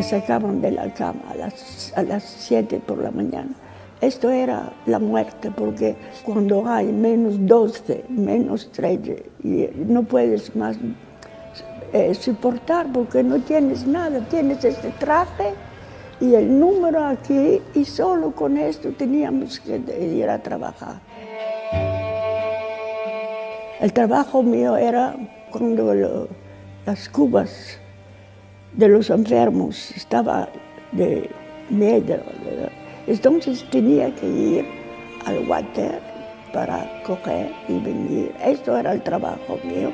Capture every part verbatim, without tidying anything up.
te sacaban de la cama a las, a las siete por la mañana. Esto era la muerte, porque cuando hay menos doce, menos trece, y no puedes más eh, soportar porque no tienes nada, tienes este traje y el número aquí, y solo con esto teníamos que ir a trabajar. El trabajo mío era cuando lo, las cubas de los enfermos estaban de miedo, entonces tenía que ir al water para coger y venir. Esto era el trabajo mío.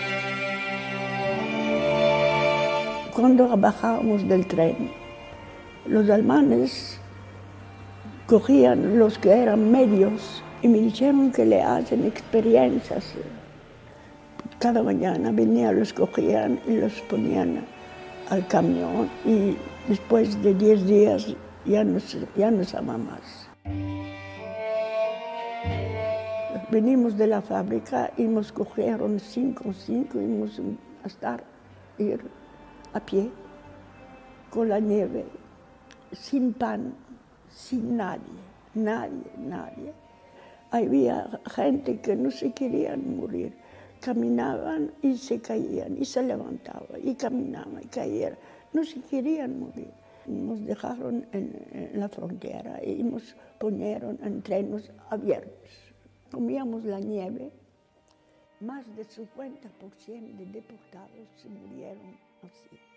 Cuando bajábamos del tren, los alemanes cogían los que eran medios y me dijeron que le hacen experiencias. Cada mañana venían, los cogían y los ponían al camión, y después de diez días ya no, ya no estaba más. Venimos de la fábrica y nos cogieron cinco o cinco y íbamos a estar, ir a pie, con la nieve, sin pan, sin nadie, nadie, nadie. Había gente que no se querían morir. Caminaban y se caían, y se levantaban, y caminaban y caían. No se querían morir. Nos dejaron en, en la frontera y nos pusieron en trenes abiertos. Comíamos la nieve. Más del cincuenta por ciento de deportados se murieron así.